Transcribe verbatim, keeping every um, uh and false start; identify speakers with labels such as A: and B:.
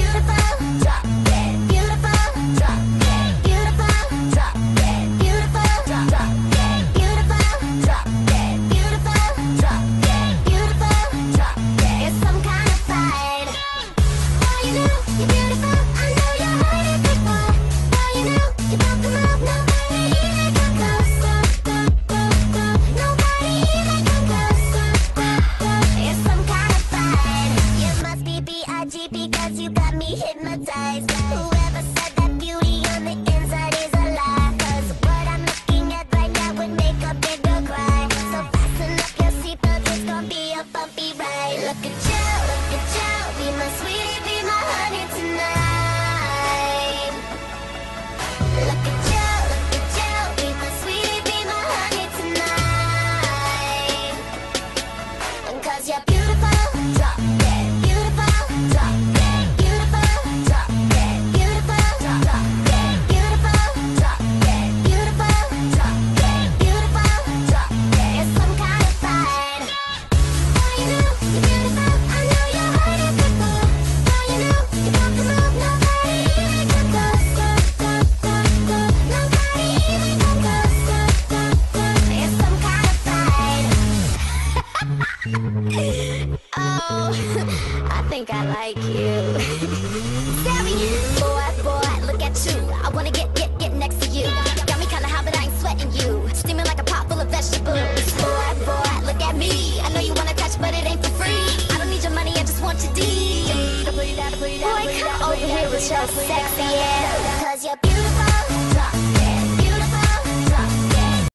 A: Because you got me hypnotized. Whoever said that beauty on the inside is a lie, 'cause what I'm looking at right now would make a big girl cry. So fasten up your seatbelts, it's gonna be a bumpy ride. Look at you, look at you, be my sweetie, be my honey tonight. Look at you, look at you, be my sweetie, be my honey tonight. 'Cause you're beautiful, drop dead, beautiful, drop dead, beautiful, drop dead, beautiful, drop dead, beautiful, drop dead, beautiful, drop dead, beautiful, drop dead. It's some kind of fight. Boy, you know you're beautiful. I know you're hard to before. Boy, you know you got the move. Nobody even can go, go, go, go, go. Nobody even can go, go, go, go. It's some kind of fight. Oh, I think I like you. Savvy, boy, boy, look at you. I wanna get, get, get next to you. Got me kinda hot, but I ain't sweating you. Steaming like a pot full of vegetables. Boy, boy, look at me. I know you wanna touch, but it ain't for free. I don't need your money, I just want your D. Boy, come over here with your sexy ass. 'Cause you're